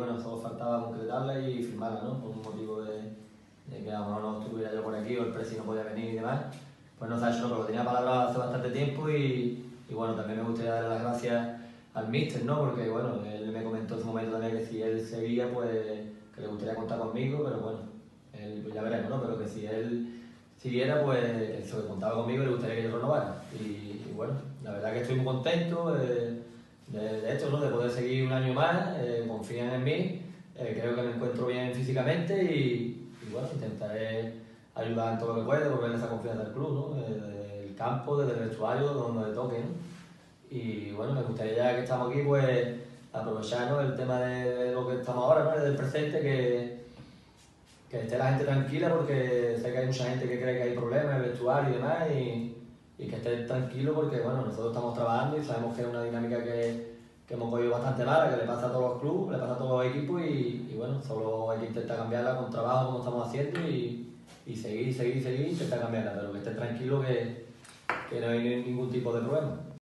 bueno, solo faltaba concretarla y firmarla, ¿no? Por un motivo de que a lo mejor no estuviera yo por aquí o el presi no podía venir y demás. Pues no se ha hecho, ¿no? Pero lo tenía palabrado hace bastante tiempo y bueno, también me gustaría dar las gracias al míster, ¿no? Porque bueno, él me comentó en su momento también que si él seguía, pues que le gustaría contar conmigo, pero bueno, él, pues ya veremos, ¿no? Pero que si él siguiera, pues eso, que contaba conmigo y le gustaría que yo renovara. Y bueno, la verdad que estoy muy contento de esto, ¿no? De poder seguir un año más, confían en mí, creo que me encuentro bien físicamente y bueno, intentaré ayudar en todo lo que pueda, volver esa confianza del club, ¿no? Desde el campo, desde el vestuario, donde le toque, ¿no? Y bueno, me gustaría ya que estamos aquí, pues aprovechar, ¿no? El tema de lo que estamos ahora, ¿no? Del presente, que esté la gente tranquila, porque sé que hay mucha gente que cree que hay problemas en el vestuario y demás, y que esté tranquilo porque bueno, nosotros estamos trabajando y sabemos que es una dinámica que hemos cogido bastante mala, que le pasa a todos los clubes, le pasa a todos los equipos y bueno, solo hay que intentar cambiarla con trabajo como estamos haciendo y seguir, intentar cambiarla, pero que esté tranquilo que no hay ningún tipo de problema.